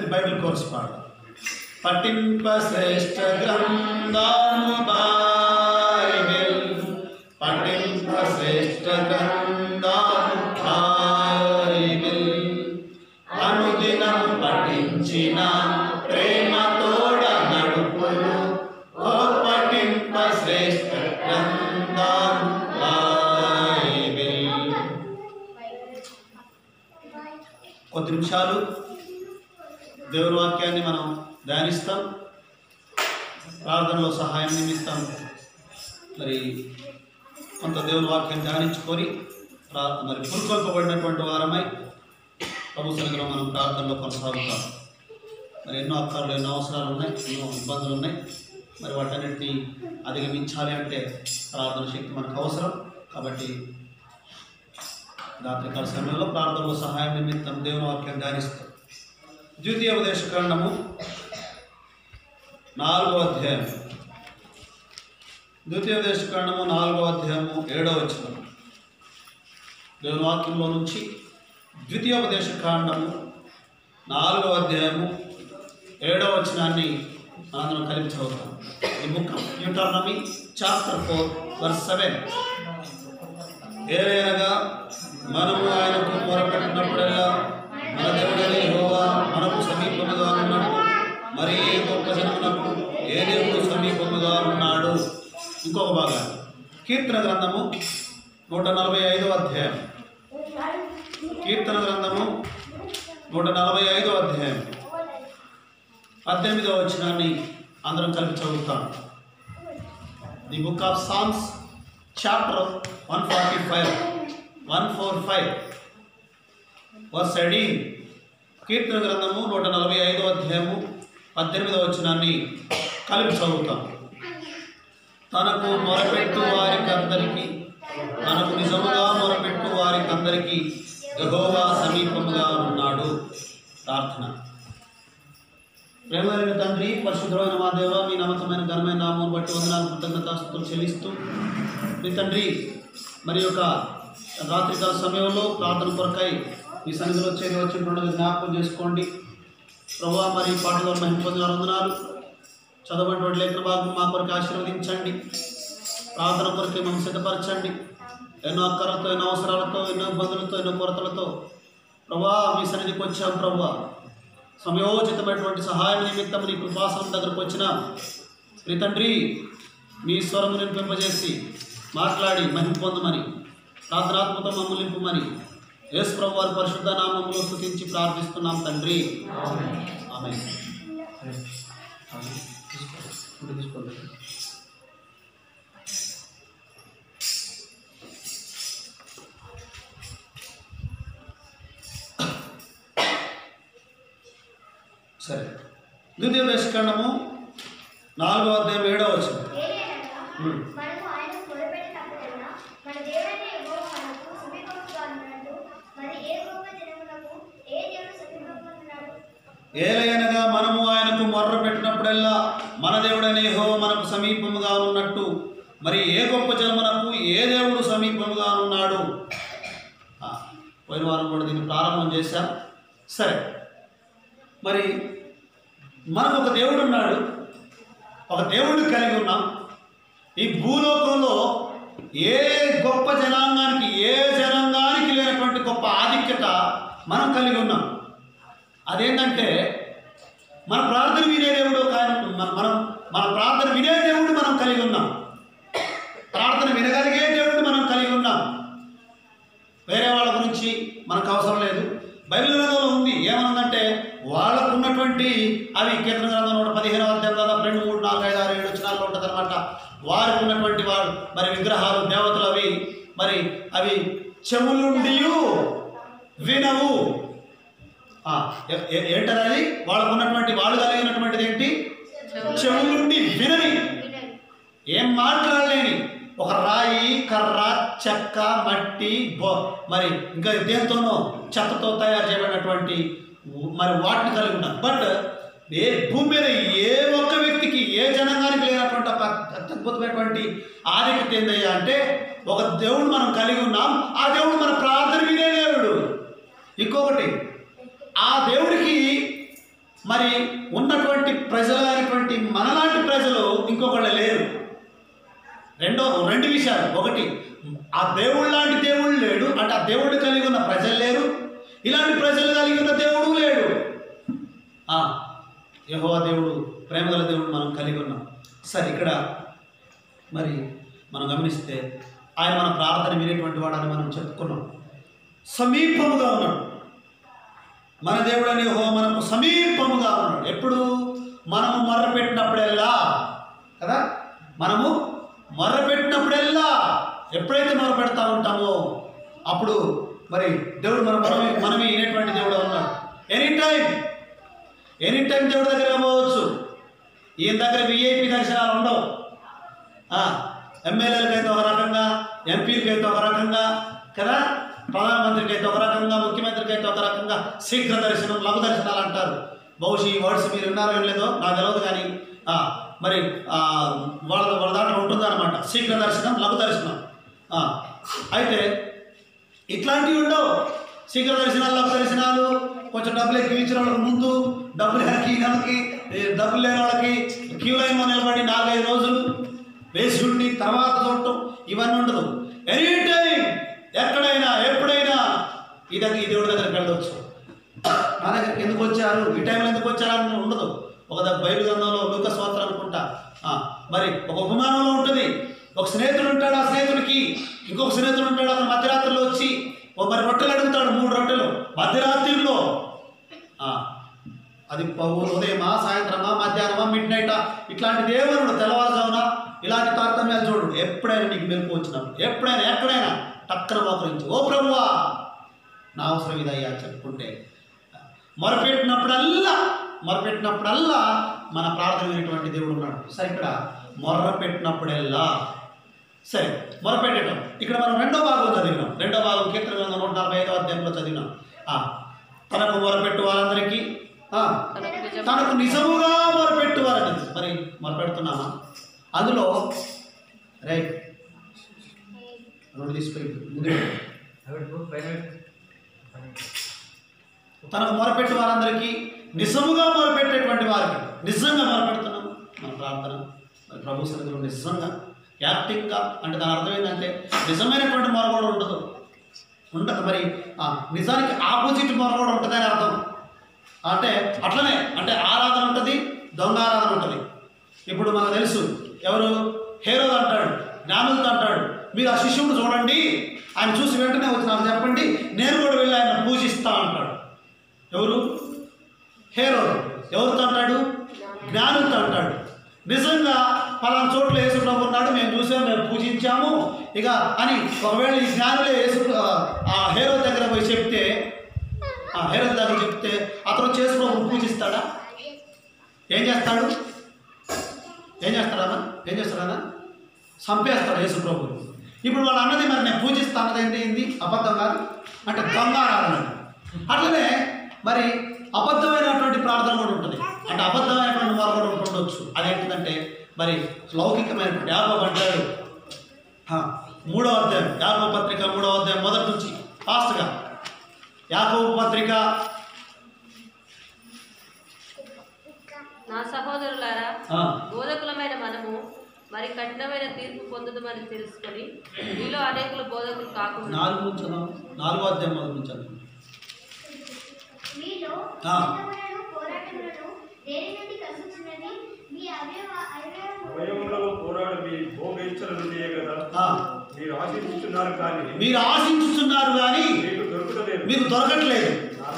చేతులెత్తి Bible course పాడు. పఠింప శ్రేష్ఠ గ్రంథము బైబిల్, పఠింప శ్రేష్ఠ గ్రంథము బైబిల్, అనుదినము పఠించిన ప్రేమతోడ నడుపును, ఓ పఠింప శ్రేష్ఠ గ్రంథము బైబిల్. కొద్ది నిమిషాలు దేవుని వాక్యాన్ని మనం ధ్యానిస్తాం. ప్రార్థనలో సహాయం నిమిత్తం మరి కొంత దేవుని వాక్యాన్ని ధ్యానించుకొని మరి పురుకొల్పబడినటువంటి వారమై ప్రభు సన్నిధిలో మనం ప్రార్థనలో కొనసాగుతాం. మరి ఎన్నో అక్కర్లు, ఎన్నో అవసరాలు ఉన్నాయి, ఎన్నో ఇబ్బందులు ఉన్నాయి. మరి వాటన్నిటిని అధిగమించాలి అంటే ప్రార్థన శక్తి మనకు అవసరం. కాబట్టి రాత్రికాల సమయంలో ప్రార్థనలో సహాయం నిమిత్తం దేవుని వాక్యం ధ్యానిస్తాం. ద్వితీయోపదేశకాండము 4వ అధ్యాయం, ద్వితీయోపదేశకాండము 4వ అధ్యాయము 7వ వచనం. దేవుని వాక్యంలో నుంచి ద్వితీయోపదేశకాండము 4వ అధ్యాయము 7వ వచనాన్ని అందరం కలిపి చదువుతాం. ఈ book of Deuteronomy chapter 4 verse 7. ఏలయనగా మనము ఆయనకు మొరపెట్టినప్పుడల్లా మన దేవుడైన యెహోవా మనకు సమీపముగా ఉన్నట్టు మరి ఏ గొప్ప జనమునకు ఏ దేవుడు సమీపముగా ఉన్నాడు. ఇంకొక భాగం కీర్తన గ్రంథము 145వ అధ్యాయం, కీర్తన గ్రంథము 145వ అధ్యాయం 18వ వచనాన్ని అందరం కలిపి చదువుతాం. The book of Psalms chapter 145 verse 18. కీర్తన గ్రంథము 145వ అధ్యాయము 18వ వచనాన్ని కలిపి చదువుతాం. తనకు మొరపెట్టు వారికందరికీ, తనకు నిజముగా మొరపెట్టు వారికందరికీ యెహోవా సమీపముగా ఉన్నాడు. ప్రార్థన. ప్రేమమైన తండ్రి, పరిశుద్ధమైన మా దేవ, మీ నమ్మకమైన ఘనమైన నామం బట్టి వందనాలు, కృతజ్ఞతాస్తుతులు చెల్లిస్తూ మీ తండ్రి మరి యొక్క రాత్రికాల సమయంలో ప్రార్థన కొరకై మీ సన్నిధిలో వచ్చినటువంటి జ్ఞాపకం చేసుకోండి ప్రభువా. మరి పాటలో మహిమ పొందిన వందనాలు. చదవటువంటి లేఖన భాగం మా కొరకు ఆశీర్వదించండి. ప్రార్థన కొరకే మేము సిద్ధపరచండి. ఎన్నో అక్కరలతో, ఎన్నో అవసరాలతో, ఎన్నో ఇబ్బందులతో, ఎన్నో కొరతలతో ప్రభువా మీ సన్నిధికి వచ్చాం. ప్రభువా సమయోచితమైనటువంటి సహాయం నిమిత్తం నీ కృపాసనం దగ్గరకు వచ్చిన మీ తండ్రి మీ స్వరము నింపింపజేసి మాట్లాడి మహిమ పొందమని, ప్రార్థనాత్మతో మమ్మల్ని నింపమని యేసు ప్రభు వారి పరిశుద్ధ నామములో స్తుతించి ప్రార్థిస్తున్నాం తండ్రి. ఆమేన్. సరే, ద్వితీయోపదేశకాండము 4వ అధ్యాయం 7వ వచనం. ఏలయనగా మనము ఆయనకు మొర్ర పెట్టినప్పుడల్లా మన దేవుడైన యెహోవా మనకు సమీపముగా ఉన్నట్టు మరి ఏ గొప్ప జనమునకు ఏ దేవుడు సమీపముగా ఉన్నాడు. పోయిన వారం కూడా దీన్ని ప్రారంభం చేశాం. సరే, మరి మనకు ఒక దేవుడు ఉన్నాడు, ఒక దేవుడిని కలిగి ఉన్నాం. ఈ భూలోకంలో ఏ గొప్ప జనాంగానికి, ఏ జనాంగానికి లేనటువంటి గొప్ప ఆధిక్యత మనం కలిగి ఉన్నాం. అదేంటంటే మన ప్రార్థన వినే దేవుడు. మన ప్రార్థన వినే దేవుడు మనం కలిగి ఉన్నాం. ప్రార్థన వినగలిగే దేవుడు మనం కలిగి ఉన్నాం. వేరే వాళ్ళ గురించి మనకు అవసరం లేదు. బైబిల్ గ్రంథంలో ఉంది. ఏమనుందంటే వాళ్ళకు ఉన్నటువంటి అవి కీర్తన గ్రంథం 115వ అధ్యాయం దాదాపు 2, 3, 4, 5, 6, 7 వచనాల్లో ఉంటుంది అనమాట. వారికి ఉన్నటువంటి వాడు మరి విగ్రహాలు, దేవతలు మరి అవి చెవులుండి వినవు. ఏంటది? వాళ్ళకు ఉన్నటువంటి, వాళ్ళు కలిగినటువంటిది ఏంటి? చెవులుండి వినని, ఏం మాట్లాడలేని ఒక రాయి, కర్ర, చెక్క, మట్టి, మరి ఇంకా దేంతోనో చెత్తతో తయారు చేయబడినటువంటి మరి వాటిని కలిగి ఉన్నారు. బట్ ఏ భూమి మీద ఏ ఒక్క వ్యక్తికి, ఏ జనాంగానికి లేనటువంటి అద్భుతమైనటువంటి ఆధిక్యత ఏందయ్యా అంటే ఒక దేవుడు మనం కలిగి ఉన్నాం. ఆ దేవుడు మన ప్రార్థన వినే దేవుడు. ఇంకొకటి, ఆ దేవుడికి మరి ఉన్నటువంటి ప్రజలు అయినటువంటి మనలాంటి ప్రజలు ఇంకొకళ్ళు లేరు. రెండు విషయాలు. ఒకటి, ఆ దేవుడు లాంటి దేవుడు లేడు, అంటే ఆ దేవుడు కలిగి ఉన్న ప్రజలు లేరు, ఇలాంటి ప్రజలు కలిగి ఉన్న దేవుడు లేడు. యెహోవా దేవుడు, ప్రేమగల దేవుడు మనం కలిగి ఉన్నాం. సరే, ఇక్కడ మరి మనం గమనిస్తే ఆయన మన ప్రార్థన వినేటువంటి వాడని మనం చెప్పుకున్నాం. సమీపముగా ఉన్నాడు మన దేవుడు అని. యెహోవా మనకు సమీపముగా ఉన్నాడు. ఎప్పుడు? మనము మొర్రపెట్టినప్పుడెల్లా కదా. మనము మొర్రపెట్టినప్పుడెల్లా, ఎప్పుడైతే మొర్రపెడతా ఉంటామో అప్పుడు మరి దేవుడు మనమే వినేటువంటి దేవుడు ఉన్నాడు. ఎనీ టైం దేవుడి దగ్గర పోవచ్చు. ఈయన దగ్గర విఐపి దర్శనాలు ఉండవు. ఎమ్మెల్యేలకి అయితే ఒక రకంగా, ఎంపీలకి అయితే ఒక రకంగా కదా, ప్రధానమంత్రికి అయితే ఒక రకంగా, ముఖ్యమంత్రికి అయితే ఒక రకంగా శీఘ్ర దర్శనం, లఘు దర్శనాలు అంటారు. బహుశా ఈ వర్డ్స్ మీరు విన్నారో ఏం లేదో నాకు తెలియదు, కానీ మరి వాళ్ళ దాంట్లో ఉంటుందన్నమాట, శీఘ్ర దర్శనం, లఘు దర్శనం. అయితే ఇట్లాంటివి ఉండవు. శీఘ్ర దర్శనాలు, లఘు దర్శనాలు, కొంచెం డబ్బులు ఎక్కించిన వాళ్ళకి ముందు, డబ్బులు డబ్బులు లేని వాళ్ళకి క్యూ లైన్లో నిలబడి 4-5 రోజులు వేసి ఉండి తర్వాత చూడటం, ఇవన్నీ ఉండదు. ఎనీ టైం, ఎక్కడైనా, ఎప్పుడైనా ఈ దేవుడి దగ్గరికి వెళ్ళవచ్చు. నా దగ్గరికి ఎందుకు వచ్చారు, ఈ టైంలో ఎందుకు వచ్చారు అని ఉండదు. ఒక బైబిల్ గ్రంథంలో లూకా సువార్త అనుకుంటా మరి ఒక ఉపమానంలో ఉంటుంది. ఒక స్నేహితుడు ఉంటాడు, ఆ స్నేహితుడికి ఇంకొక స్నేహితుడు ఉంటాడు. అతను మధ్యరాత్రిలో వచ్చి మరి రొట్టెలు అడుగుతాడు, 3 రొట్టెలు మధ్యరాత్రిలో. అది ఉదయమా, సాయంత్రమా, మధ్యాహ్నమా, మిడ్ నైటా, ఇట్లాంటి దేవుడు తెల్లవారుజామున ఇలాంటి తారతమ్యాలు చూడు. ఎప్పుడైనా నీకు మెలకు వచ్చినప్పుడు, ఎప్పుడైనా ఎక్కడైనా టక్కన మోకరించి, ఓ ప్రభువా నా అవసరం ఇదయ్యా చెప్పుకుంటే, మొరపెట్టినప్పుడల్లా మన ప్రార్థన వినేటువంటి దేవుడు ఉన్నాడు. సరే, ఇక్కడ మొర్రపెట్టినప్పుడల్లా, సరే మొరపెట్టడం. ఇక్కడ మనం రెండో భాగం చదివినాం. రెండో భాగం కీర్తన గ్రంథం 145వ అధ్యాయంలో చదివినాం. తనకు మొరపెట్టు వారందరికీ, తనకు నిజముగా మొరపెట్టు వారని. మరి మొరపెడుతున్నామా? అందులో రైట్ తీసుకుపోయి తనకు మొరపెట్టు వారందరికీ, నిజముగా మొరపెట్టేటువంటి వారికి. నిజంగా మొరపెడుతున్నాము మన ప్రార్థన మరి ప్రభు సన్నిధిలో, నిజంగా యాక్టింగ్గా. అంటే దాని అర్థం ఏంటంటే నిజమైనటువంటి మొర కూడా ఉండదు. మరి నిజానికి ఆపోజిట్ మొర కూడా ఉంటుందని అర్థం. అంటే అట్లనే, అంటే ఆరాధన ఉంటుంది, దొంగ ఆరాధన ఉంటుంది. ఇప్పుడు మనకు తెలుసు, ఎవరు హేరోదు అంటాడు, జ్ఞానులతో అంటాడు, మీరు ఆ శిష్యుడు చూడండి, ఆయన చూసి వెంటనే వచ్చి నాకు చెప్పండి, నేను కూడా వెళ్ళి ఆయన పూజిస్తా అంటాడు. ఎవరు? హేరోదు. ఎవరితో అంటాడు? జ్ఞానులతో అంటాడు. నిజంగా పలానా చోట్ల యేసు ప్రభు ఉన్నాడు, మేము చూసాము, మేము పూజించాము ఇక అని ఒకవేళ ఈ జ్ఞానులే హేరోదు దగ్గర పోయి చెప్తే, హేరోదు దగ్గర చెప్తే అతను యేసు ప్రభువును పూజిస్తాడా? ఏం చేస్తాడు? ఏం చేస్తాడన్నా? చంపేస్తాడు యేసు ప్రభువుని. ఇప్పుడు వాళ్ళు అన్నది మరి నేను పూజిస్తా అన్నది ఏంటి? అబద్ధం కాదు, అంటే దొంగ ఆరాధన. అట్లనే మరి అబద్ధమైనటువంటి ప్రార్థన కూడా ఉంటుంది, అంటే అబద్ధమైనటువంటి వారు కూడా ఉండొచ్చు. అదేంటిదంటే మరి లౌకికమైనటువంటి యాకోబు అంటాడు, 3వ అధ్యాయం, యాకోబు పత్రిక 3వ అధ్యాయం మొదటి నుంచి ఫాస్ట్గా. యాకోబు పత్రిక. నా సహోదరులారా, బోధకులమైన మనము మరి కఠినమైన తీర్పు పొందుదమని తెలుసుకొని మీలో అనేకులు బోధకులు కాకుండా 4వ అధ్యాయం మొదటి నుంచి మీరు ఆశించుతున్నారు కానీ మీకు దొరకట్లేదు.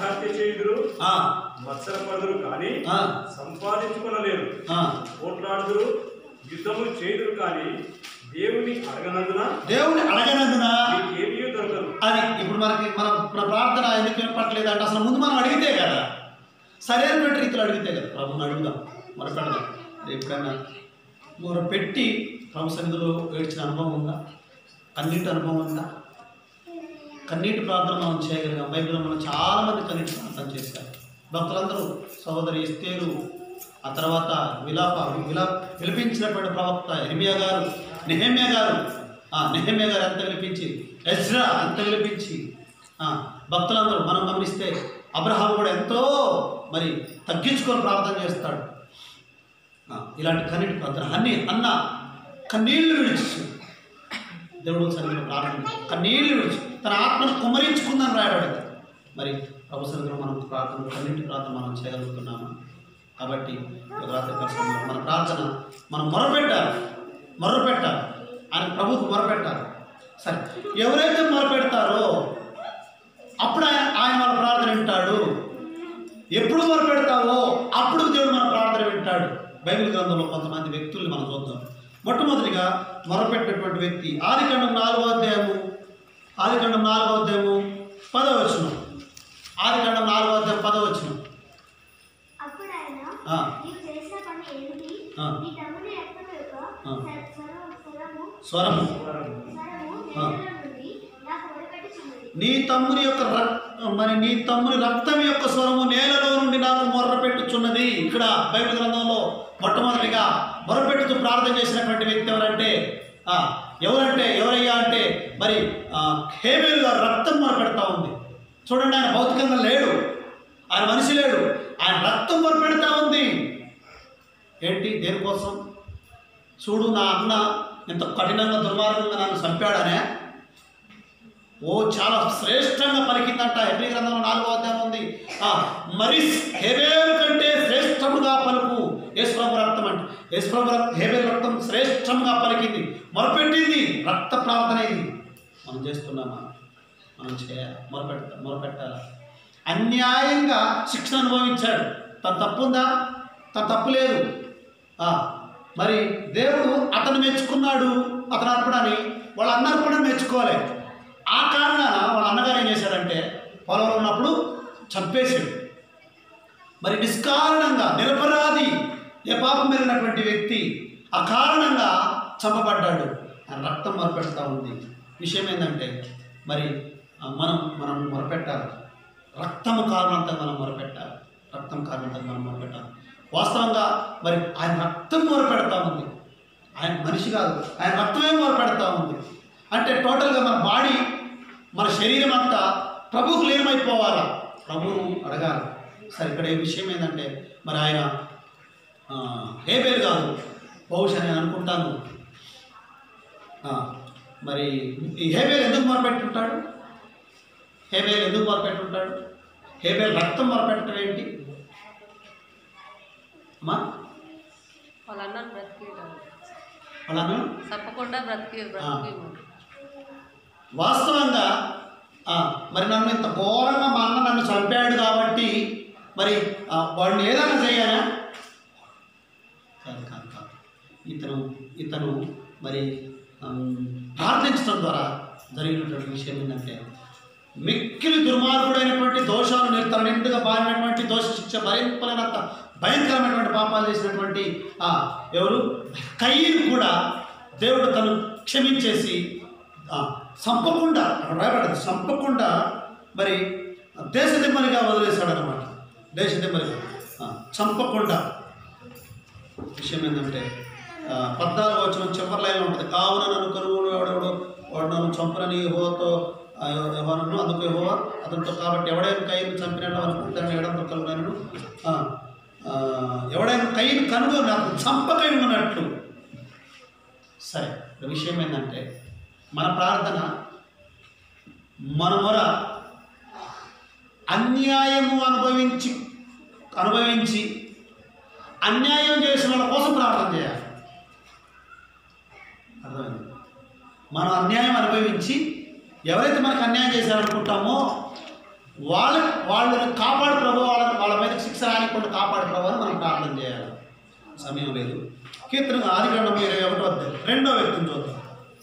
మత్సరపరులు కానీ సంపాదించుకొనలేరు, పోట్లాడుదురు, యుద్ధములు చేయుదురు కానీ దేవుని అడగనందున ఏమీ దొరకదు. అది ఇప్పుడు మన ప్రార్థన ఎందుకు వినపట్లేదు అంటే అసలు ముందు మనం అడిగితే కదా, సరైనటువంటి రీతిలో అడిగితే కదా. ప్రభుని అడుగుదాం, మొరపెడదాం. ఎప్పుడైనా మొరపెట్టి ప్రభు సన్నిధిలో ఏడ్చిన అనుభవం ఉందా? కన్నీటి అనుభవం ఉందా? కన్నీటి ప్రార్థన మనం చేయగలిగాం. బైబిల్లో మనం చాలామంది కన్నీటి ప్రార్థన చేశారు. భక్తులందరూ, సహోదరి ఎస్తేరు, ఆ తర్వాత విలపించినటువంటి ప్రవక్త ఇర్మియా గారు, నెహెమ్యా గారు ఎంత విలిపించి, ఎజ్రా ఎంత విలిపించి, భక్తులందరూ మనం గమనిస్తే అబ్రహాము కూడా ఎంతో మరి తగ్గించుకొని ప్రార్థన చేస్తాడు. ఇలాంటి కన్నీటి ప్రార్థన అన్న కన్నీళ్లు విడిచి దేవుడు సన్నిధిలో ప్రార్థన కన్నీళ్లు విడిచి తన ఆత్మను కుమ్మరించుకుందని రాయబడింది. మరి ప్రభు సన్నిధిలో మనం ప్రార్థన కన్నీటి ప్రార్థన మనం చేయగలుగుతున్నాము. కాబట్టి రాత్రి కష్టంలో మన ప్రార్థన మనం మొరపెట్టాలి ఆయన ప్రభువుకు మొరపెట్టాలి. సరే, ఎవరైతే మొరపెడతారో అప్పుడు ఆయన మన ప్రార్థన వింటాడు. ఎప్పుడు మొరపెడతావో అప్పుడు దేవుడు మన ప్రార్థన వింటాడు. బైబిల్ గ్రంథంలో కొంతమంది వ్యక్తుల్ని మనం చూద్దాం. మొట్టమొదటిగా మొరపెట్టినటువంటి వ్యక్తి ఆదికాండం 4వ అధ్యాయము 10వ వచనం. ఆదికాండం 4వ అధ్యాయం 10వ వచనం. స్వరము నీ తమ్ముని రక్తం యొక్క స్వరము నేలలో నుండి నాకు మొర్రపెట్టుచున్నది. ఇక్కడ బైబిల్ గ్రంథంలో మొట్టమొదటిగా మొరపెట్టుతూ ప్రార్థన చేసినటువంటి వ్యక్తి ఎవరయ్యా అంటే మరి హేబేలు గారు రక్తం మొరపెడతా ఉంది. చూడండి, ఆయన భౌతికంగా లేడు, ఆయన మనిషి లేడు, ఆయన రక్తం మొరపెడతా ఉంది. ఏంటి, దేనికోసం? చూడు, నా అన్న ఎంత కఠినంగా దుర్మార్గంగా నన్ను చంపాడనే చాలా శ్రేష్టంగా పలికిందంట. హెబ్రీ గ్రంథంలో 4వ అధ్యాయం ఉంది. మరి హేబేలు కంటే శ్రేష్టముగా పలుకు యేసుప్రభు రక్తం అంటే హేబేలు రక్తం శ్రేష్టంగా పలికింది, మొరపెట్టింది, రక్త ప్రార్థన ఇది. మనం చేస్తున్నామా? మనం చేయాలి, మొరపెట్టాలి. అన్యాయంగా శిక్షణ అనుభవించాడు. తన తప్పుందా? తన తప్పు లేదు. మరి దేవుడు అతను మెచ్చుకున్నాడు, అతను అర్పణని. వాళ్ళ అన్న అర్పణ మెచ్చుకోవాలి. ఆ కారణాన వాళ్ళ అన్నగారు ఏం చేశాడంటే పొలంలో ఉన్నప్పుడు చంపేశాడు. మరి నిష్కారణంగా నిరపరాధి, ఏ పాపం మెరిగినటువంటి వ్యక్తి ఆ కారణంగా చంపబడ్డాడు. ఆయన రక్తం మొరపెడతా ఉంది. విషయం ఏంటంటే మరి మనం మొరపెట్టాలి. రక్తము కారణంతో మనం మొరపెట్టాలి. వాస్తవంగా మరి ఆయన రక్తం మొరపెడతా ఉంది. ఆయన మనిషి కాదు, ఆయన రక్తమే మొరపెడతా ఉంది. అంటే టోటల్గా మన బాడీ, మన శరీరం అంతా ప్రభువుకు లీనమైపోవాలా, ప్రభువును అడగాలి. సరే, ఇక్కడ ఈ విషయం ఏంటంటే మరి ఆయన హేబేలు కాదు, బహుశా నేను అనుకుంటాను మరి ఈ హేబేలు ఎందుకు మొరపెట్టుంటాడు? హేబేలు రక్తం మొరపెట్టడం ఏంటి అమ్మా? వాళ్ళ తప్పకుండా వాస్తవంగా మరి నన్ను ఇంత ఘోరంగా మా అన్న నన్ను చంపాడు కాబట్టి మరి వాడిని ఏదైనా చేయాలా? కాదు. ఇతను మరి ప్రార్థించడం ద్వారా జరిగినటువంటి విషయం ఏంటంటే మిక్కిలి దుర్మార్గుడైనటువంటి దోషాలు తన నిండుగా బారినటువంటి దోష శిక్ష భరింపలేనంత భయంకరమైనటువంటి పాపాలు చేసినటువంటి ఎవరు కయీను కూడా దేవుడు తను క్షమించేసి చంపకుండా, అక్కడ రాయబడదు, చంపకుండా మరి దేశదిమ్మనిగా వదిలేశాడనమాట. దేశదిమ్మనిగా చంపకుండా. విషయం ఏంటంటే 14వ వచనం చివరి లైన్లో ఉంటుంది. కావున నన్ను కనుగోడు వాడు నన్ను చంపనని యెహోవాతో యెహోవాను అందుకు యెహోవా అతనితో కాబట్టి ఎవడైనా కయ్యను చంపినట్టు అనుకుంటాను ఎడంతో కలుగునను ఎవడైనా కయ్యను కనుగొని నాకు చంపకై ఉన్నట్లు. సరే, విషయం ఏంటంటే మన ప్రార్థన, మన మొర అన్యాయము అనుభవించి అన్యాయం చేసిన వాళ్ళ కోసం ప్రార్థన చేయాలి. అర్థమైంది? మనం అన్యాయం అనుభవించి ఎవరైతే మనకు అన్యాయం చేశారనుకుంటామో వాళ్ళని కాపాడు ప్రభు, వాళ్ళ మీద శిక్ష రానికుండా కాపాడు ప్రభు అని మనం ప్రార్థన చేయాలి. సమయం లేదు. కీర్తన ఆదికాండం 21వ అధ్యాయం 2వ వ్యక్తిని చూద్దాం.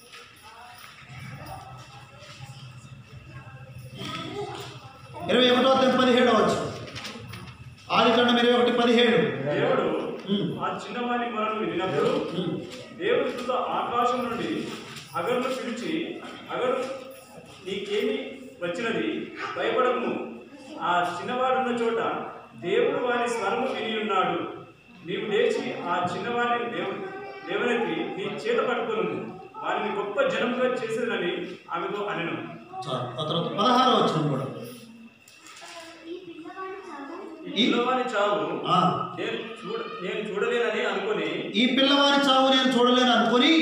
21వ అధ్యాయం 17వ వచనం. ఆదికాండం 21:17. దేవుడు ఆ చిన్నవాని మొరను వినినప్పుడు దేవుడి దూత ఆకాశం నుండి అగరును పిలిచి, అగరు నీకేమి వచ్చినది, భయపడము, ఆ చిన్నవాడున్న చోట దేవుడు వాని స్వరము విని ఉన్నాడు. నీవు లేచి ఆ చిన్నవాడిని దేవునికి నీ చేత పట్టుకొను, వారిని గొప్ప జనముగా చేసేదని ఆమెతో అనెను. ఆ తర్వాత 16వ వచనం కూడా, ఈ ఈ పిల్లవాని చావు నేను చూడలేనని అనుకొని ఈ పిల్లవాని చావు నేను చూడలేను అనుకొని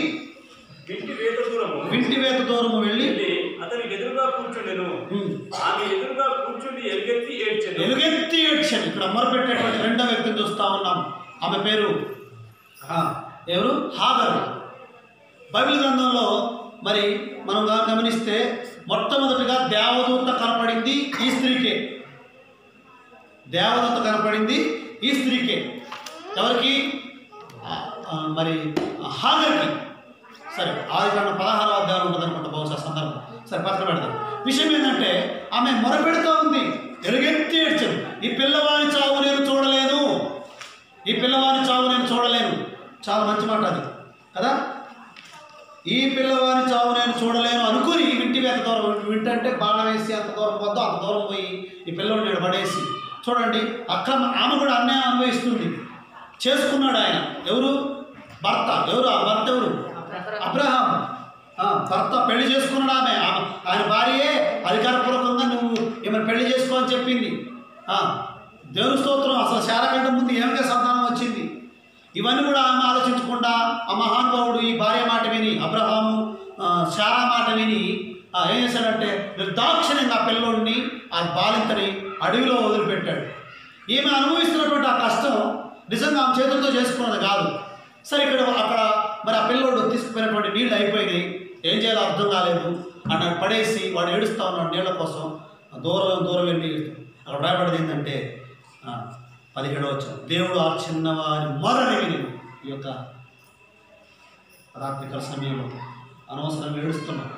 ఇంటి వేత దూరము వెళ్ళి అతనికి ఎదురుగా కూర్చుండెను. ఆమె ఎదురుగా కూర్చుండి ఎలుగెత్తి ఏడ్చాను. ఇక్కడ మొరపెట్టేటువంటి రెండో వ్యక్తిని చూస్తా ఉన్నాం. ఆమె పేరు ఎవరు? హాగరు. బైబిల్ గ్రంథంలో మరి మనం గమనిస్తే మొట్టమొదటిగా దేవదూత కనపడింది ఈ స్త్రీకే. దేవదూత కనపడింది ఈ స్త్రీకే. ఎవరికి? మరి హాగర్కి. సరే, ఆదికాండం 16వ అధ్యాయం ఉంటుంది అనుకుంటా బహుశా సందర్భం. సరే, పక్కన పెడతాం. విషయం ఏంటంటే ఆమె మొరపెడుతూ ఉంది, ఎలుగెత్తి ఏడ్చింది, ఈ పిల్లవాని చావు నేను చూడలేను, ఈ పిల్లవాని చావు నేను చూడలేను. చాలా మంచి మాట అది కదా. ఈ పిల్లవాని చావు నేను చూడలేను అనుకుని ఇంటి వేత దూరం, వింటంటే బాణం వేసి అంత దూరం వద్దు అంత దూరం పోయి ఈ పిల్లవాడిని నేను పడేసి. చూడండి, ఆమె కూడా అన్యాయం అనుభవిస్తుంది. చేసుకున్నాడు ఆయన. ఎవరు? భర్త. ఎవరు ఆ భర్త? ఎవరు? అబ్రహాం. భర్త పెళ్లి చేసుకున్నాడు. ఆయన భార్యే అధికారపూర్వకంగా నువ్వు ఏమైనా పెళ్లి చేసుకో అని చెప్పింది. దేవుని స్తోత్రం. అసలు శారకంటే ముందు ఏమిగా సంతానం వచ్చింది. ఇవన్నీ కూడా ఆమె ఆలోచించకుండా ఆ మహానుభావుడు ఈ భార్య మాట విని, అబ్రహాము శారా మాట విని ఏం చేశాడంటే నిర్దాక్షిణ్యంగా ఆ పిల్లోడిని, ఆ బాలింతని అడవిలో వదిలిపెట్టాడు. ఈమె అనుభవిస్తున్నటువంటి ఆ కష్టం నిజంగా ఆమె చేతులతో చేసుకున్నది కాదు. సరే, అక్కడ మరి ఆ పిల్లోడు తీసుకుపోయినటువంటి నీళ్ళు అయిపోయినాయి, ఏం చేయాలో అర్థం కాలేదు. అక్కడ పడేసి వాడు ఏడుస్తూ ఉన్నాడు నీళ్ళ కోసం. దూరం వెళ్ళి అక్కడ రాయబడింది ఏంటంటే 17వ వచనం, దేవుడు ఆ చిన్నవారి మొరని విని. ఈ యొక్క రాత్రికాల సమయంలో అనవసరంగా ఏడుస్తున్నాడు.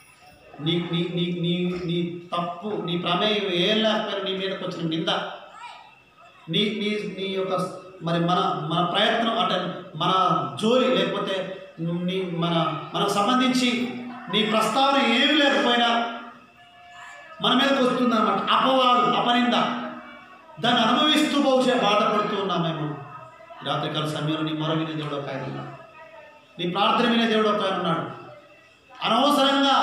నీ తప్పు, నీ ప్రమేయం ఏం లేకపోయినా నీ మీదకి వచ్చిన నింద, నీ యొక్క మరి మన ప్రయత్నం అంటే మన జోలి లేకపోతే మనకు సంబంధించి నీ ప్రస్తావన ఏమీ లేకపోయినా మన మీదకి వస్తుందన్నమాట. అపవాదు, అపనింద, దాన్ని అనుభవిస్తూ బహుశా బాధపడుతూ ఉన్నామేమో. రాత్రికాల సమయంలో నీ మొర వినే దేవుడు ఒక ఆయన ఉన్నాడు, నీ ప్రార్థన వినే దేవుడు ఒక ఆయన ఉన్నాడు. అనవసరంగా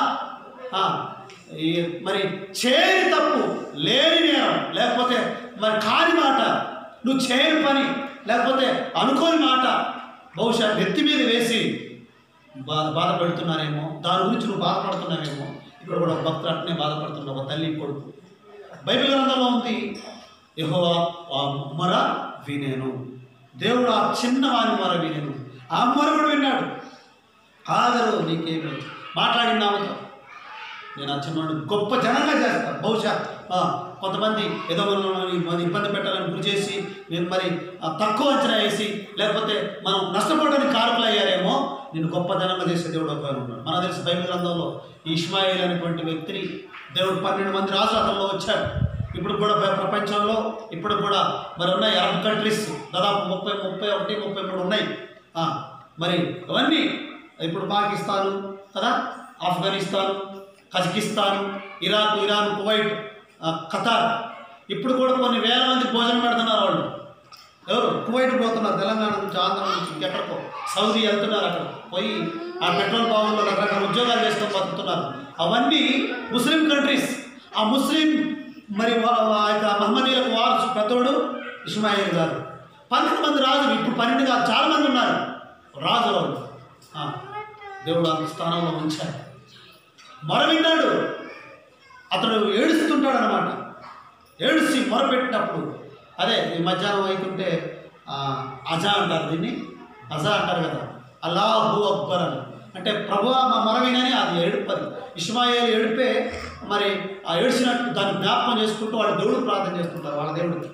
మరి చేయని తప్పు, లేని నేరం, లేకపోతే మరి కాని మాట, నువ్వు చేయని పని, లేకపోతే అనుకోని మాట బహుశా నెత్తి మీద వేసి బాధపడుతున్నారేమో. దాని గురించి నువ్వు బాధపడుతున్నావేమో. ఇక్కడ కూడా ఒక భక్తులు అట్నే బాధపడుతున్నావు, ఒక తల్లి కొడుకు. బైబిల్ గ్రంథంలో ఉంది, యెహోవా ఆ మొర వినేను. దేవుడు ఆ చిన్నవాని మొర వినేను. ఆ మొర కూడా విన్నాడు. ఆదరు నీకేమి మాట్లాడింది ఆమెతో, నేను ఆ చిన్నవాడిని గొప్ప జనంగా చేస్తాను. బహుశా కొంతమంది ఏదో మనం ఇబ్బంది పెట్టాలని గురి చేసి నేను మరి తక్కువ అంచనా వేసి లేకపోతే మనం నష్టపోవడానికి కారకులు అయ్యారేమో. నేను గొప్ప జనంగా చేసే దేవుడు ఒక ఉన్నాడు. మనకు తెలిసి బైబిల్ గ్రంథంలో ఇష్మాయేల్ అనేటువంటి వ్యక్తిని దేవుడు 12 మంది రాజులు అతనిలో వచ్చారు. ఇప్పుడు కూడా ప్రపంచంలో ఇప్పుడు కూడా మరి ఉన్నాయి అరబ్ కంట్రీస్ దాదాపు 31, 33 ఉన్నాయి. మరి అవన్నీ ఇప్పుడు పాకిస్తాను కదా, Afghanistan, Kazakhstan, Iraq, Iran, Kuwait, Qatar. ఇప్పుడు కూడా కొన్ని వేల మంది భోజనం పెడుతున్నారు వాళ్ళు. ఎవరు? కువైట్ పోతున్నారు, తెలంగాణ నుంచి, ఆంధ్ర నుంచి, ఇంకెక్కడికో సౌదీ వెళ్తున్నారు. అక్కడ పోయి ఆ పెట్రోల్ పంపుల్లో రకరకాల ఉద్యోగాలు చేసుకొని బతుకుతున్నారు. అవన్నీ ముస్లిం కంట్రీస్. ఆ ముస్లిం మరి ఆ యొక్క మహమ్మదీలకు వారసు పెద్దోడు ఇష్మాయిల్ గారు. 12 మంది రాజులు, ఇప్పుడు 12 కాదు, చాలా మంది ఉన్నారు రాజులు వాళ్ళు. దేవుడు ఆ స్థానంలో ఉంచాడు. మొర విన్నాడు. అతడు ఏడుస్తుంటాడు అన్నమాట. ఏడుసి మొరపెట్టినప్పుడు అదే ఈ మధ్యాహ్నం అవుతుంటే అజా అంటారు, దీన్ని అజా అంటారు కదా, అల్లాహు అక్బర్ అని. అంటే ప్రభువా మా మొర వినని అది ఏడుపది. ఇష్మాయేల్ ఏడిపే మరి ఆ ఏడ్చినట్టు దాన్ని జ్ఞాపకం చేసుకుంటూ వాళ్ళు దేవుడు ప్రార్థన చేసుకుంటారు, వాళ్ళ దేవుడికి.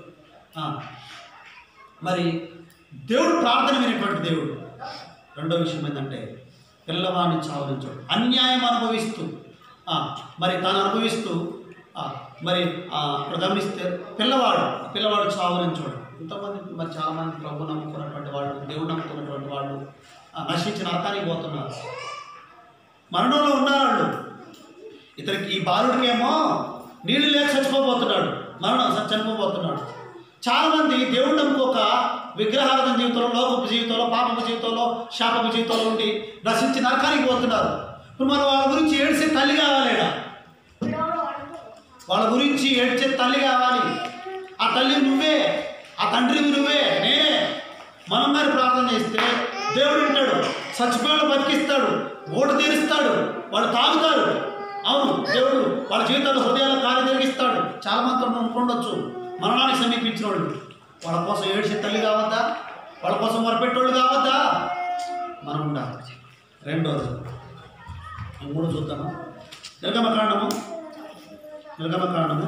మరి దేవుడు ప్రార్థన వినేటువంటి దేవుడు. రెండో విషయం ఏంటంటే పిల్లవాడిని చావనించాడు. అన్యాయం అనుభవిస్తూ మరి తాను అనుభవిస్తూ మరి ఇప్పుడు గమనిస్తే పిల్లవాడు చావనించాడు. ఎంతోమంది మరి చాలామంది ప్రభు నమ్ముకున్నటువంటి వాళ్ళు, దేవుడు నమ్ముకున్నటువంటి వాళ్ళు నశించి నరకానికి పోతున్నారు, మరణంలో ఉన్నారు వాళ్ళు. ఇతనికి ఈ బాలుడికేమో నీళ్ళు లేక చచ్చిపోబోతున్నాడు, చనిపోబోతున్నాడు. చాలామంది దేవుడు నమ్ముకోక విగ్రహార్థం జీవితంలో, లోకపు జీవితంలో, పాపపు జీవితంలో, శాపపు జీవితంలో ఉండి నశించి నరకానికి పోతున్నారు. ఇప్పుడు మనం వాళ్ళ గురించి ఏడ్చే తల్లి కావాలేడా? వాళ్ళ గురించి ఏడ్చే తల్లి కావాలి. ఆ తల్లి నువ్వే, ఆ తండ్రివి నువ్వే, నేనే. మనం మరి ప్రార్థన చేస్తే దేవుడు వింటాడు, చచ్చిపోయాడు బతికిస్తాడు, ఓటు తీరుస్తాడు, వాళ్ళు తాగుతారు. అవును, దేవుడు వాళ్ళ జీవితాల్లో హృదయాల కార్యం జరిగిస్తాడు. చాలా మంది అనుకుండొచ్చు మరణానికి సమీపించిన వాళ్ళు, వాళ్ళ కోసం ఏడ్చే తల్లి కావద్దా, వాళ్ళ కోసం మొరపెట్టేవాళ్ళు కావద్దా? మనం ఉండాలి. రెండోది మూడు చూద్దాము. నిర్గమకాండము 3వ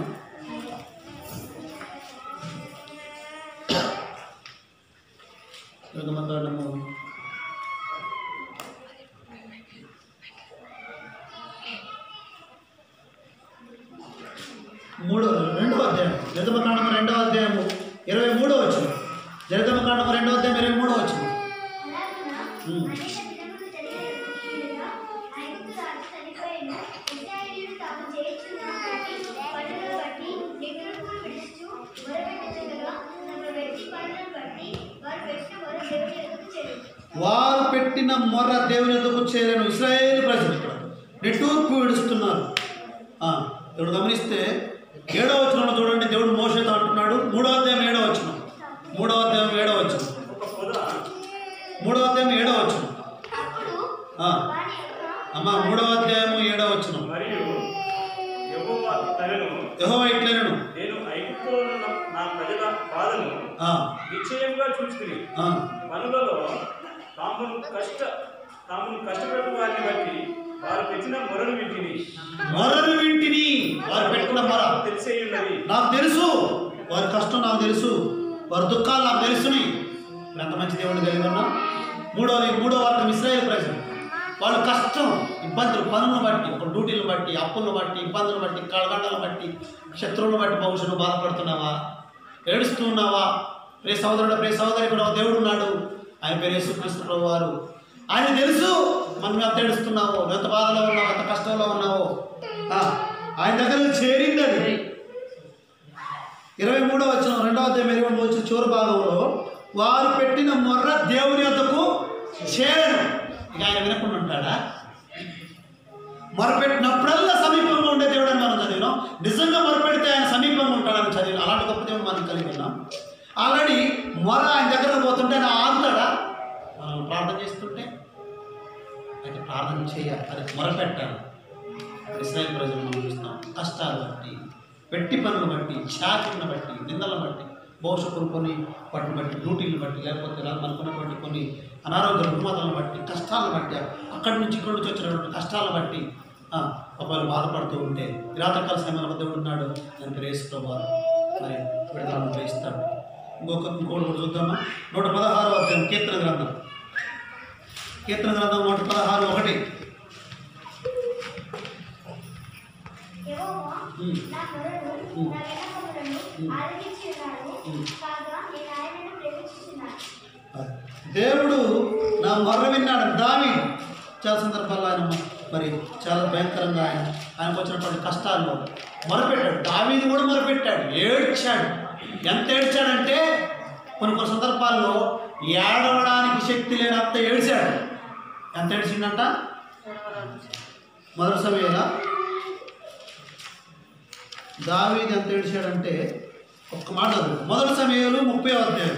అధ్యాయం, నిర్గమకాండము 2వ అధ్యాయము 23వ వచనం. నిర్గమకాండము 2వ అధ్యాయం 23వ వచనం. వారు పెట్టిన మొర్ర దేవుని ఎదుగు చేరను. ఇశ్రాయేలు ప్రజలు ఇక్కడ నిట్టూర్పు విడుస్తున్నారు. ఇప్పుడు గమనిస్తే 7వ వచనంలో చూడండి, దేవుడు మోషేతో అంటున్నాడు. 3వ అధ్యాయం 7వ వచనం. 3వ అధ్యాయం 7వ వచనం. 3వ అధ్యాయం 7వ వచనం. అమ్మా 3వ అధ్యాయం 7వ వచనం. యెహోవా ఇట్లనెను, నేను ఐగుప్తులో ఉన్న నా ప్రజల బాధను నిశ్చయంగా చూచుకుని పనులలో తామును కష్టపెట్టు వారిని బట్టి వారు పెట్టిన మొరను వింటిని. వారు పెట్టిన మొర తెలిసే ఉన్నది. నాకు తెలుసు, వారి కష్టం నాకు తెలుసు, వారి దుఃఖాలు నాకు తెలుసుని. ఎంత మంచి దేవుడు కలిగి ఉన్నాం. మూడో వర్గం ఇశ్రాయేలు ప్రజలు. వాళ్ళ కష్టం, ఇబ్బందులు, పనులను బట్టి, ఒక డ్యూటీలను బట్టి, అప్పులను బట్టి, ఇబ్బందులను బట్టి, కళగండలను బట్టి, శత్రువులను బట్టి భవిష్యత్తు బాధపడుతున్నావా, ఏడుస్తూ ఉన్నావా? ప్రియ సహోదరుడు, ప్రియ సహోదరి, కూడా దేవుడు ఉన్నాడు. ఆయన పేరు యేసుక్రీస్తు ప్రభువారు. ఆయన తెలుసు మనం ఎంత ఏడుస్తున్నావో, ఎంత బాధలో ఉన్నావో, ఎంత కష్టంలో ఉన్నావో. ఆయన దగ్గర చేరింది అది. 23వ వచనం, 2వ అధ్యాయం 23వ వచనం చివరి భాగంలో, వారు పెట్టిన మొర్ర దేవుని వద్దకు చేరను. ఇక ఆయన వినకుండా ఉంటాడా? మొరపెట్టినప్పుడల్లా సమీపంగా ఉండే దేవుడు అని మనం చదివినాం. నిజంగా మొరపెడితే ఆయన సమీపంగా ఉంటాడని చదివినాం. అలాంటి గొప్ప దేవుడు మనం కలిగి ఉన్నాం. ఆల్రెడీ మొర ఆయన దగ్గరకు పోతుంటే ఆయన ఆగుతాడా? మనం ప్రార్థన చేస్తుంటే అయితే ప్రార్థన చేయాలి, అది మొరపెట్టాలి. ఇశ్రాయేలు ప్రజలు మనం చూస్తాం. కష్టాలు బట్టి, పెట్టి పనులు బట్టి, ఛాతీలను బట్టి, నిందలను బట్టి, భవిష్యత్తులు కొన్ని వాటిని బట్టి, డ్యూటీలను బట్టి, లేకపోతే మనకున్నటువంటి కొన్ని అనారోగ్య రుగ్మతలను బట్టి, కష్టాలను బట్టి, అక్కడి నుంచి ఇక్కడి నుంచి వచ్చినటువంటి కష్టాలను బట్టి ఒకవేళ బాధపడుతూ ఉంటే రాత్రికాల సమయంలో దేవుడు ఉన్నాడు. దాని పేరు యేసు ప్రభువారు. మరి విడుదలను వేయిస్తాడు. ఇంకోటి కూడా చూద్దామా? 116వ అధ్యాయం కీర్తన గ్రంథం 116:1. దేవుడు నా మొర్ర విన్నాడు. దావీదు చాలా సందర్భాల్లో ఆయన మరి చాలా భయంకరంగా ఆయనకు వచ్చినటువంటి కష్టాల్లో మొరపెట్టాడు. దావీదు కూడా మొరపెట్టాడు, ఏడ్చాడు. ఎంత ఏడ్చాడంటే కొన్ని సందర్భాల్లో ఏడవడానికి శక్తి లేనంత ఏడ్చాడు. ఎంత ఏడ్చిందంట? మొదటి సమయంలో దావీదు ఎంత ఏడ్చాడంటే ఒక్క మాట మొదటి సమయంలో 30వ అధ్యాయం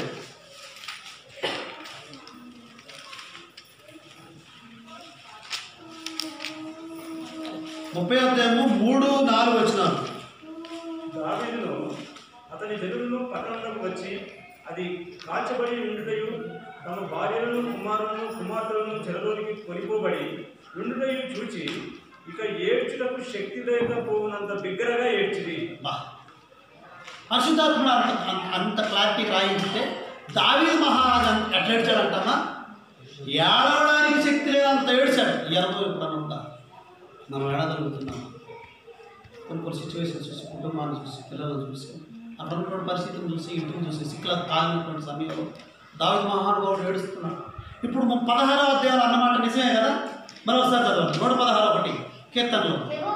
3-4 వచనాలు. దావీదును అతని జనులను పట్టణంలోకి వచ్చి అది కాల్చబడి ఉండుటయు, తమ భార్యలను కుమార్తెలను చెరలోనికి కొనిపోబడి ఉండుటయు చూచి ఇక ఏడ్చుటకు శక్తి లేకపోవునంత బిగ్గరగా ఏడ్చింది. పరిశుద్ధాత్మ అంత క్లారిటీ రాయించితే దావీదు మహారాజు ఎట్లా ఏడ్చాడంటమ్మా? ఏడవడానికి శక్తి లేదంత ఏడ్చాడు. ఈ అనుభవం ఎప్పుడన్నా ఉందా? మనం ఏడగలుగుతున్నాము. కొన్ని సిచ్యువేషన్స్ చూసి, కుటుంబాన్ని చూసి, పిల్లలను చూసి, అక్కడ ఉన్నటువంటి పరిస్థితిని చూసి, ఇంటిని చూసి, సిక్కులకు తాగినటువంటి సమయంలో దావీదు మహానుభావుడు ఏడుస్తున్నాడు. ఇప్పుడు 16వ అధ్యాయంలో అన్నమాట నిజమే కదా? మరొకసారి చదవండి. 116:1 కీర్తనలో.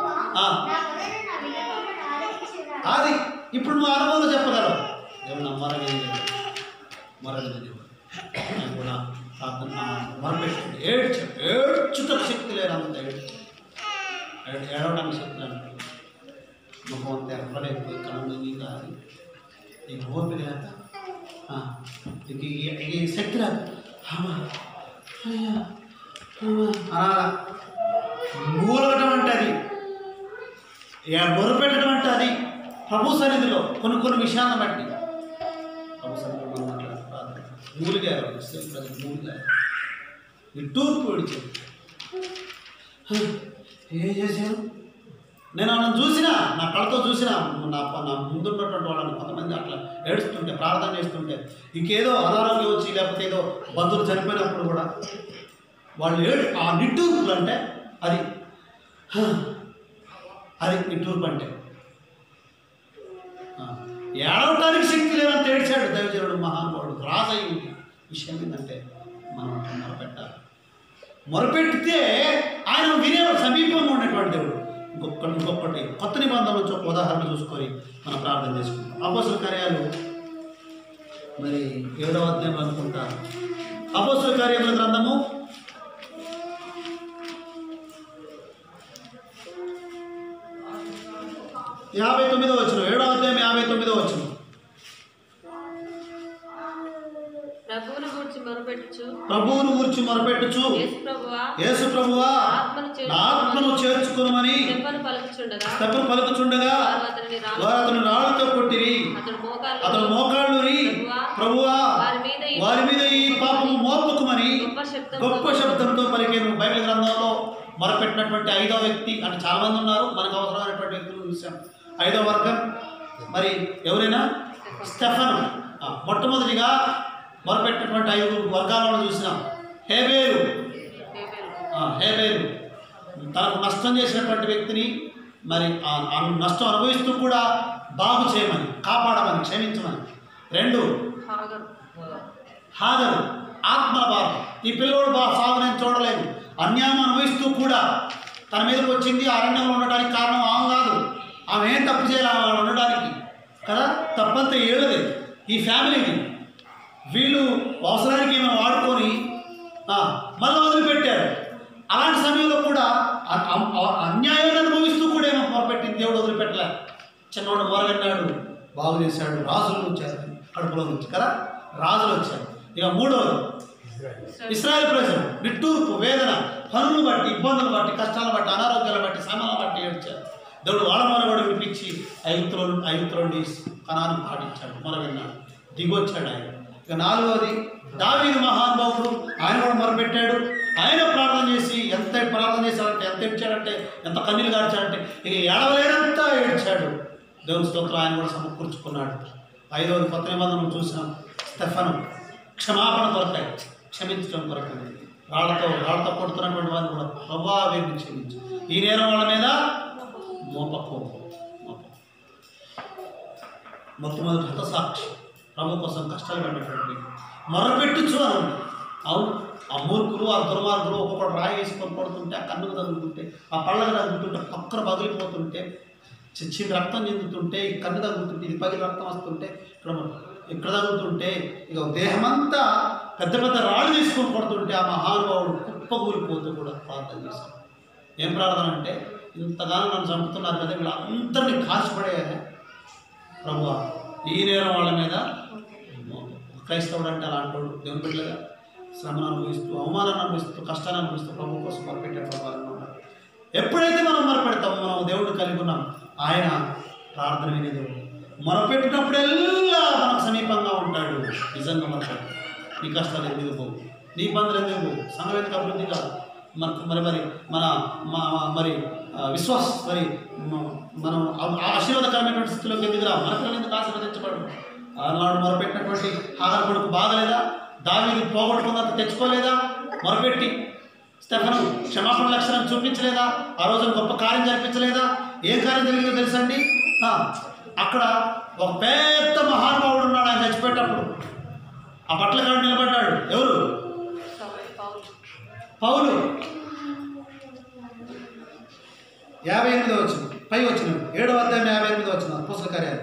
అది ఇప్పుడు నువ్వు అనుభవంలో చెప్పగలవు. దేవుడు మరగేది దేవుడు ఆయన కూడా ప్రార్థన మరపెట్టుకుంటే ఏడ్చుటకు శక్తి లేనంత ఏడవడానికి శక్తి లేదు. ముఖం అంతా ఎక్కడైపోయి కళ్ళు కాదు ఈ ఓపిక లేక ఈ శక్తి రాదు అయ్యా అనాలా మూలగటం అంటే అది మొరుపెట్టడం అంటే అది ప్రభు సన్నిధిలో కొన్ని విషయాలను బట్టి ప్రభు సన్నిధిలో మూలిగారు మూలిగారు తూర్పు విడిచారు. ఏం చేశారు? నేను వాళ్ళని చూసినా, నా కళ్ళతో చూసినా, నా ముందున్నటువంటి వాళ్ళని కొంతమంది అట్లా ఏడుస్తుంటే, ప్రార్థన చేస్తుంటే, ఇంకేదో అనారోగ్యం వచ్చి లేకపోతే ఏదో బంధువులు చనిపోయినప్పుడు కూడా వాళ్ళు ఆ నిట్టూర్పులు అంటే అది నిట్టూర్పు అంటే ఏడవటానికి శక్తి లేదంత ఏడ్చాడు దైవజనుడు మహానుభావుడు. రాజయ్య విషయం ఏంటంటే మనం మొరపెట్టాలి. మొరపెట్టితే ఆయన వినే సమీపంలో ఉన్నటువంటి దేవుడు. ఇంకొకటి కొత్త నిబంధనల నుంచి ఒక ఉదాహరణ చూసుకొని మనం ప్రార్థన చేసుకుంటాం. అపోస్తల కార్యాలు మరి 7వ అధ్యాయం అనుకుంటా. అపోస్తల కార్యాల గ్రంథము 59వ వచనం, 7వ అధ్యాయం 59వ వచనం. ప్రభువును గూర్చి మొరపెట్టుచు యేసు ప్రభువా నా ఆత్మను చేర్చుకొనుమని స్టెప్పును పలుకుచుండగా వారు అతను రాళ్ళతో కొట్టిరి. అతను మోకాళ్ళుని ప్రభువా వారి మీద ఈ పాపము మోపకుమని గొప్ప శబ్దంతో పలికేను. బైబిల్ గ్రంథంలో మొరపెట్టినటువంటి 5వ వ్యక్తి అంటే చాలా మంది ఉన్నారు, మనకు అవసరమైనటువంటి వ్యక్తులు చూసాం. 5వ వర్గం మరి ఎవరైనా స్టెఫను. మొట్టమొదటిగా మొరపెట్టినటువంటి 5 వర్గాలను చూసినాం. హేబేలు తనకు నష్టం చేసినటువంటి వ్యక్తిని మరి ఆ నష్టం అనుభవిస్తూ కూడా బాగు చేయమని, కాపాడమని, క్షమించమని. 2 హాగరు ఆత్మల భారం. ఈ పిల్లోడు సాగు నేను చూడలేదు, అన్యాయం అనుభవిస్తూ కూడా తన మీదకి వచ్చింది. అరణ్యంలో ఉండడానికి కారణం ఆమె కాదు, ఆమె ఏం తప్పు చేయాలి ఉండడానికి కదా, తప్పంతా ఏళ్ళది ఈ ఫ్యామిలీని. వీళ్ళు అవసరానికి ఏమైనా వాడుకొని మళ్ళీ వదిలిపెట్టారు. అలాంటి సమయంలో కూడా అన్యాయాన్ని అనుభవిస్తూ కూడా ఏమో మొరపెట్టింది. దేవుడు వదిలిపెట్టలే. చిన్నవాడు మొరగన్నాడు, బాగు చేశాడు. రాజులు వచ్చారు కడుపులో నుంచి కదా, రాజులు వచ్చారు. ఇక 3వది ఇశ్రాయేలు ప్రజలు నిట్టూర్పు, వేదన, పనులు బట్టి, ఇబ్బందులు బట్టి, కష్టాలు బట్టి, అనారోగ్యాలు బట్టి, శ్రమలను బట్టి ఏడ్చారు. దేవుడు వాళ్ళ మొరగడు వినిపించి ఐగుప్తులో నుండి కనాను పాటించాడు, మొరవిన్నాడు, దిగొచ్చాడు ఆయన. ఇక 4వది దావీదు మహానుభావుడు, ఆయన కూడా మొరపెట్టాడు. ఆయన ప్రార్థన చేసి ఎంత ప్రార్థన చేశాడంటే, ఎంత ఏడ్చాడంటే, ఎంత కన్నీళ్ళు గార్చాడంటే ఇక ఏడవలేనంతా ఏడ్చాడు. దేవుని స్తోత్రం. ఆయన కూడా సమకూర్చుకున్నాడు. 5వది కొత్త నిబంధనలు చూసినాం. స్టెఫను క్షమాపణ కొరకై, క్షమించడం కొరకై రాళ్లతో కొడుతున్నటువంటి వారిని కూడా ప్రభువా వీరిని క్షమించు, ఈ నేరం వాళ్ళ మీద మోపకు. మొట్టమొదటి హతసాక్షి, ప్రభు కోసం కష్టాలు పడినటువంటి మొరపెట్టుచు అని ఉంది. అవును, ఆ మూర్ఖులు, ఆ దుర్మార్గులు ఒక్కొక్కటి రాయి వేసుకొని పడుతుంటే, ఆ కన్నుకు తగ్గుతుంటే, ఆ పళ్ళకు తగ్గుతుంటే, పక్కన పగిలిపోతుంటే, చిన్న రక్తం చెందుతుంటే, ఈ కన్ను తగ్గుతుంటే, ఇది పగిలి రక్తం వస్తుంటే, ఇక్కడ తగ్గుతుంటే, ఇక దేహమంతా పెద్ద పెద్ద రాళ్ళు తీసుకొని పడుతుంటే ఆ మహానుభావుడు కుప్పకూలిపోతూ కూడా ప్రార్థన చేశాడు. ఏం ప్రార్థన అంటే, ఇంతగానో నన్ను చంపుతున్నారు కదా, వీళ్ళందరినీ కాల్చిపడేయాలి ప్రభువా, ఈ నేరం వాళ్ళ మీద. క్రైస్తవుడు అంటే అలా అంటాడు. దేవుని బిడ్డలుగా శ్రమను అనుభవిస్తూ, అవమానాన్ని అనుభవిస్తూ, కష్టాన్ని అనుభవిస్తూ ప్రభు కోసం మొరపెట్టే ప్రభావం ఉంటారు. ఎప్పుడైతే మనం మొరపెడతామో మనం దేవుడు కలిగి ఉన్నాం. ఆయన ప్రార్థన వినే దేవుడు. మొరపెట్టినప్పుడెల్లా మనకు సమీపంగా ఉంటాడు. నిజంగా మొరపెట్టు. నీ కష్టాలు ఎందుకు పోవు, నీ ఇబ్బందులు ఎందుకు పోవు, సంఘం ఎందుకు అభివృద్ధి కాదు, మరి విశ్వాస మరి మనం ఆశీర్వాదకరమైనటువంటి స్థితిలోకి ఎందుకు రా, మన పిల్లలు ఎందుకు ఆశీర్వదించబడు. ఆనాడు మొరపెట్టినటువంటి హాగరు కొడుకు బాగలేదా, దావీదు పోగొట్టుకున్నంత తెచ్చుకోలేదా, మొరపెట్టి స్టెఫను క్షమాపణ లక్షణం చూపించలేదా, ఆ రోజున గొప్ప కార్యం జరిపించలేదా. ఏం కార్యం జరిగిందో తెలుసండి, అక్కడ ఒక పెద్ద మహానుభావుడు ఉన్నాడు. ఆయన చచ్చిపోయేటప్పుడు ఆ బట్టల కాడు నిలబడ్డాడు. ఎవరు? పౌలు. 58వ వచనం పై వచ్చిన 7వ అధ్యాయం 58వ వచనం అపోస్తల కార్యాలు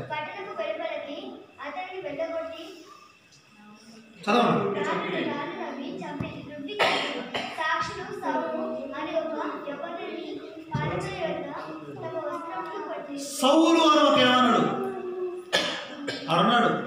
చదవండి. సౌలు అని ఒక ఏమన్నాడు అన్నాడు,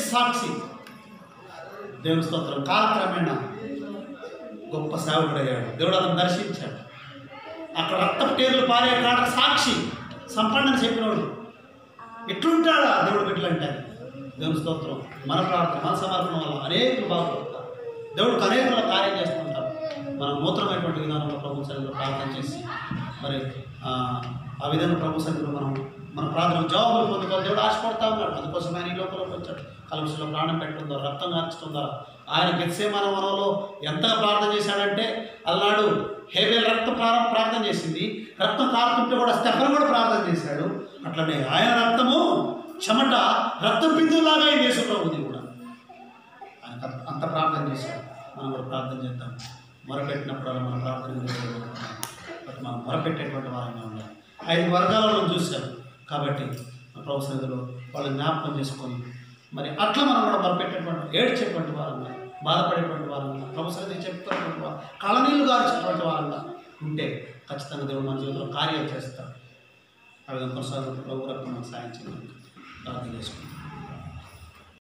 సాక్షి. దేవుని స్తోత్రం. కాలక్రమేణా గొప్ప సేవకుడయ్యాడు. దేవుడు అతను దర్శించాడు. అక్కడ రక్తపు టేర్లు పారే కాడ సాక్షి, సంపన్నని చెప్పినోడు. ఎట్లుంటాడా దేవుడు బిడ్డలంటే. దేవుని స్తోత్రం. మన ప్రార్థన, మన సమర్పణ వల్ల అనేకులు బాగుపడతారు. దేవుడికి అనేకుల కార్యం చేస్తుంటారు. మనం నూతనమైనటువంటి విధానంలో ప్రభు సన్నిధిలో ప్రార్థన చేసి మరి ఆ విధంగా ప్రభు సన్నిధిలో మన ప్రార్థనకు జవాబులు పొందుకోవాలి. దేవుడు ఆశపడతా ఉన్నాడు. అందుకోసం ఆయన ఈ లోపలికి వచ్చాడు. కలుషలో ప్రాణం పెట్టడం ద్వారా, రక్తం కార్చడం ద్వారా. ఆయన గెత్సేమనే వనంలో ఎంతగా ప్రార్థన చేశాడంటే, అల్లాడు హేబేల్ రక్తం ప్రార్థన చేసింది. రక్తం కారుతుంటే కూడా స్టెఫన్ కూడా ప్రార్థన చేశాడు. అట్లనే ఆయన రక్తము చెమట రక్తం బిందువులాగా ఈ దేశ ప్రభుది కూడా ఆయన అంత ప్రార్థన చేశాడు. మనం కూడా ప్రార్థన చేద్దాం. మొరపెట్టినప్పుడు మన ప్రార్థన మనం మొరపెట్టేటువంటి వారంగా ఉండాలి. 5 వర్గాలను మనం చూసాం కాబట్టి ప్రభు సన్నిధిలో వాళ్ళు జ్ఞాపకం చేసుకొని మరి అట్లా మనం కూడా మొరపెట్టేటువంటి, ఏడ్చేటువంటి వారంగా, బాధపడేటువంటి వారంగా, ప్రభు సన్నిధి చెప్తున్నటువంటి వారు, కళనీళ్ళు గార్చేటువంటి వారంగా ఉంటే ఖచ్చితంగా దేవుడు మన జీవితంలో కార్యాలు చేస్తారు. ఆ విధంగా కొనసాగుతూ ప్రభు రక్తం మనకు సాయం చేయడానికి ప్రార్థన చేసుకుంటాం.